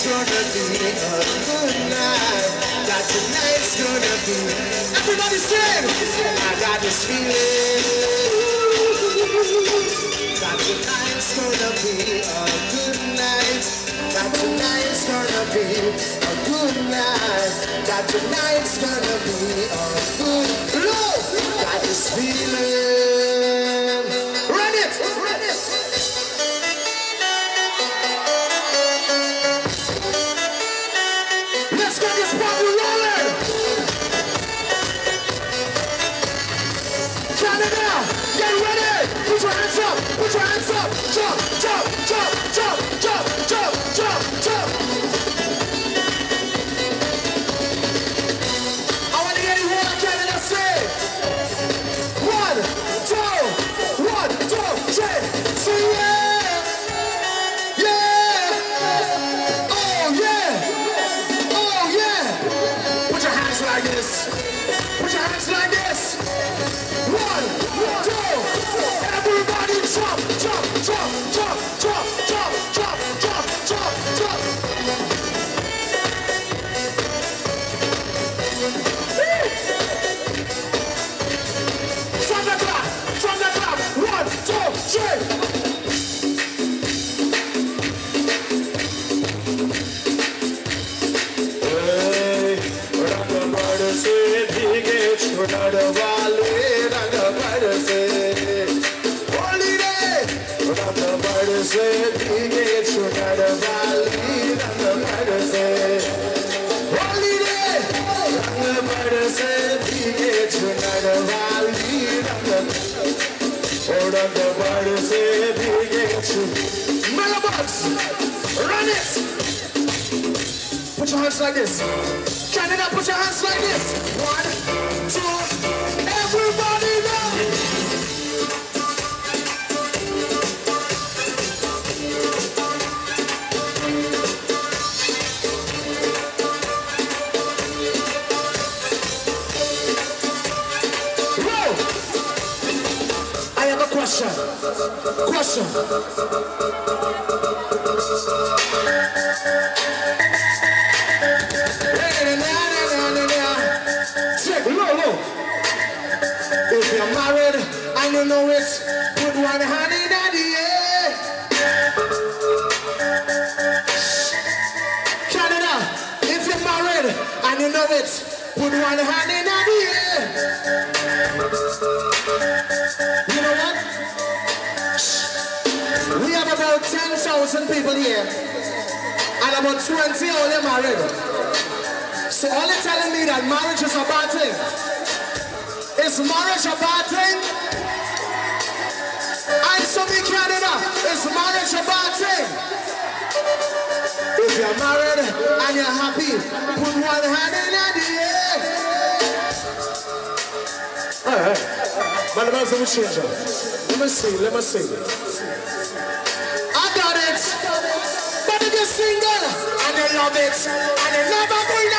gonna be a good night. That tonight's gonna be. Everybody sing! I got this feeling. That tonight's gonna be a good night. That tonight's gonna be a good night. That tonight's gonna be a good love. Got this feeling. Run it! Run it! Let's get this party rolling! Canada, get ready! Put your hands up! Put your hands up! Jump! Jump! Jump! Jump! Jump! Jump! Jump! Jump! I want to get it here, Canada, say! 1, 2, 1, 2, 3, say yeah! Yeah! Oh yeah! Oh yeah! Put your hands like this! Put your hands like this! 1, 2, everybody jump, jump, jump, jump, jump, jump, jump, jump, jump, jump. From the clock, 1, 2, 3. Hey, rang bad se bhige chhod wale rang bad se. से भीगे चुनर वाली रंग भर से होली रे रंग भर से भीगे चुनर वाली रंग भर से भीगे Melobox, run it! Put your hands like this. Canada, put your hands like this. 1, 2, everybody now! Question. Check, low. If you're married and you know it, put one hand in the air. Canada, if you're married and you know it, put one hand in the air. You know what? We have about 10,000 people here, and about 20 only married. So all they're telling me that marriage is a bad thing. Is marriage a bad thing? Answer me, Canada. Is marriage a bad thing? If you're married and you're happy, put one hand in the air. All right. Man, let me change it. Let me see. I got it. But if you're single and you love it and you never pull